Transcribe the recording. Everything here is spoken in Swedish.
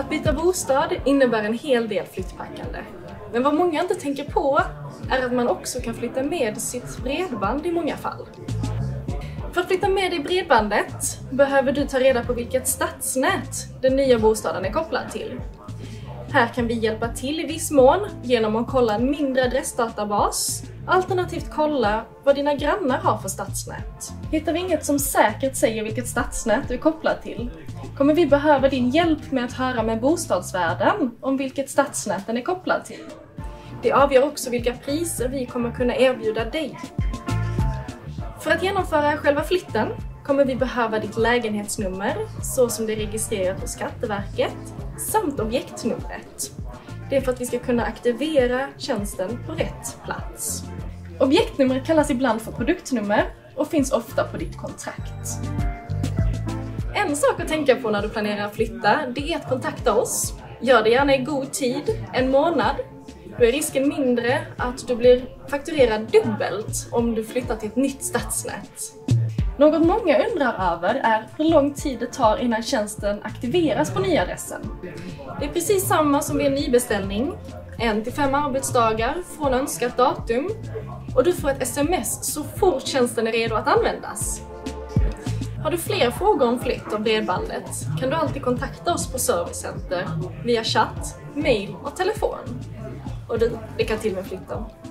Att byta bostad innebär en hel del flyttpackande. Men vad många inte tänker på är att man också kan flytta med sitt bredband i många fall. För att flytta med dig bredbandet behöver du ta reda på vilket stadsnät den nya bostaden är kopplad till. Här kan vi hjälpa till i viss mån genom att kolla en mindre adressdatabas, alternativt kolla vad dina grannar har för stadsnät. Hittar vi inget som säkert säger vilket stadsnät du är kopplad till, kommer vi behöva din hjälp med att höra med bostadsvärden om vilket stadsnät den är kopplad till. Det avgör också vilka priser vi kommer kunna erbjuda dig. För att genomföra själva flytten kommer vi behöva ditt lägenhetsnummer, så som det är registrerat hos Skatteverket, samt objektnumret. Det är för att vi ska kunna aktivera tjänsten på rätt plats. Objektnumret kallas ibland för produktnummer och finns ofta på ditt kontrakt. En sak att tänka på när du planerar att flytta, det är att kontakta oss. Gör det gärna i god tid, en månad. Då är risken mindre att du blir fakturerad dubbelt om du flyttar till ett nytt stadsnät. Något många undrar över är hur lång tid det tar innan tjänsten aktiveras på nya adressen. Det är precis samma som vid en nybeställning, 1 till 5 arbetsdagar från önskat datum, och du får ett sms så fort tjänsten är redo att användas. Har du fler frågor om flytt av bredbandet kan du alltid kontakta oss på Servicecenter via chatt, mail och telefon. Och du, lycka till med flytten!